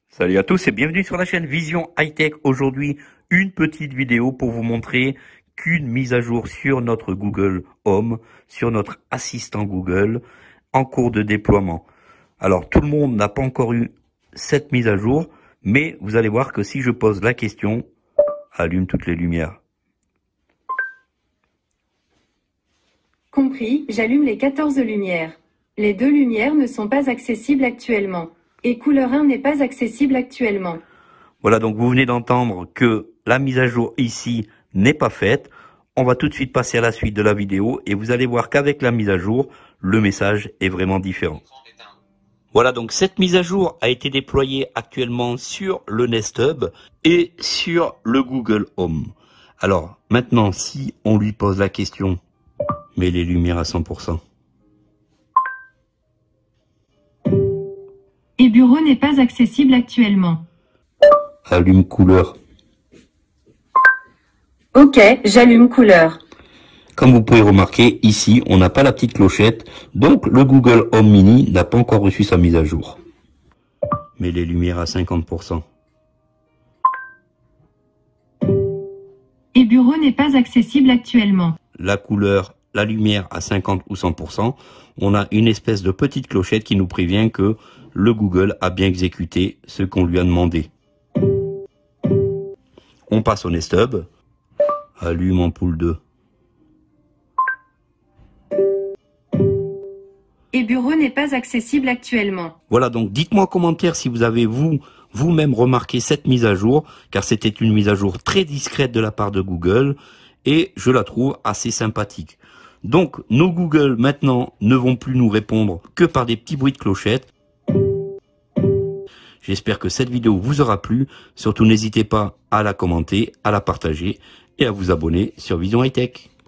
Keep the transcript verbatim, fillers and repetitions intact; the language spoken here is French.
Salut à tous et bienvenue sur la chaîne Vision High Tech. Aujourd'hui, une petite vidéo pour vous montrer qu'une mise à jour sur notre Google Home, sur notre assistant Google, en cours de déploiement. Alors, tout le monde n'a pas encore eu cette mise à jour, mais vous allez voir que si je pose la question, allume toutes les lumières. Compris, j'allume les quatorze lumières. Les deux lumières ne sont pas accessibles actuellement. Et couleur un n'est pas accessible actuellement. Voilà, donc vous venez d'entendre que la mise à jour ici n'est pas faite. On va tout de suite passer à la suite de la vidéo et vous allez voir qu'avec la mise à jour, le message est vraiment différent. Voilà, donc cette mise à jour a été déployée actuellement sur le Nest Hub et sur le Google Home. Alors, maintenant, si on lui pose la question, mets les lumières à cent pour cent. Et bureau n'est pas accessible actuellement. Allume couleur. Ok, j'allume couleur. Comme vous pouvez remarquer, ici, on n'a pas la petite clochette, donc le Google Home Mini n'a pas encore reçu sa mise à jour. Mets les lumières à cinquante pour cent. Et bureau n'est pas accessible actuellement. La couleur, la lumière à cinquante ou cent pour cent, on a une espèce de petite clochette qui nous prévient que le Google a bien exécuté ce qu'on lui a demandé. On passe au Nest Hub. Allume ampoule deux. Et bureau n'est pas accessible actuellement. Voilà, donc dites-moi en commentaire si vous avez vous, vous-même remarqué cette mise à jour, car c'était une mise à jour très discrète de la part de Google, et je la trouve assez sympathique. Donc, nos Google, maintenant, ne vont plus nous répondre que par des petits bruits de clochette. J'espère que cette vidéo vous aura plu. Surtout, n'hésitez pas à la commenter, à la partager et à vous abonner sur Vision High Tech.